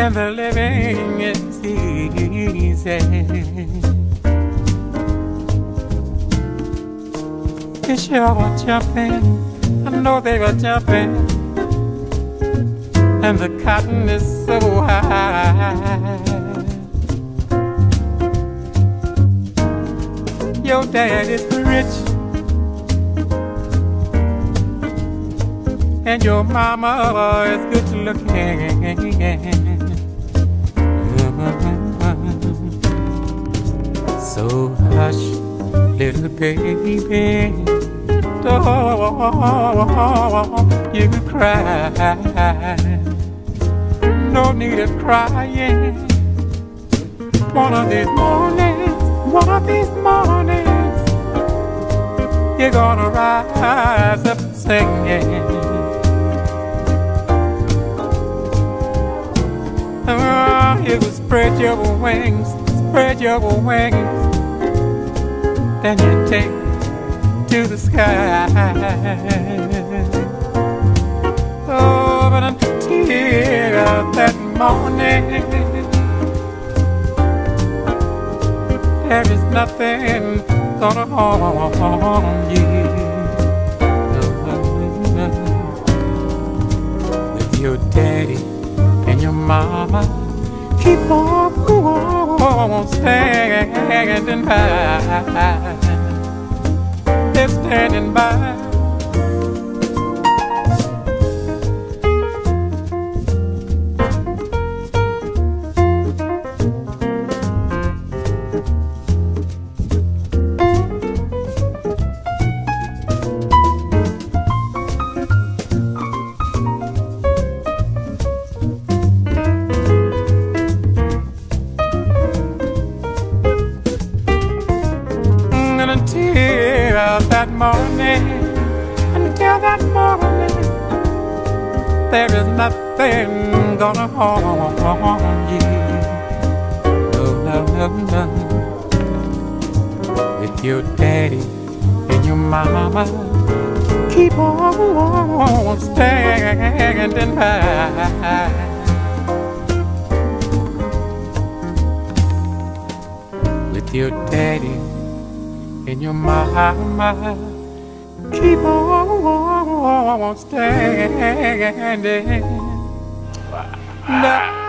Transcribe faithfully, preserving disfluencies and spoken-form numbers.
and the living is easy. Fish are jumping, I know they were jumping, and the cotton is so high. Your dad is rich, and your mama is good looking. So hush, little baby, don't you cry. No need of crying. One of these mornings, one of these mornings, you're gonna rise up singing. Oh, you will spread your wings, spread your wings, then you take to the sky. Oh, but until that morning, there is nothing gonna harm you. With your daddy and your mama, keep on, on standing by. They're standing by. Until that morning, until that morning, there is nothing gonna harm you. No, no, no, no. With your daddy and your mama, keep on standing by. With your daddy and your mama, keep on standing.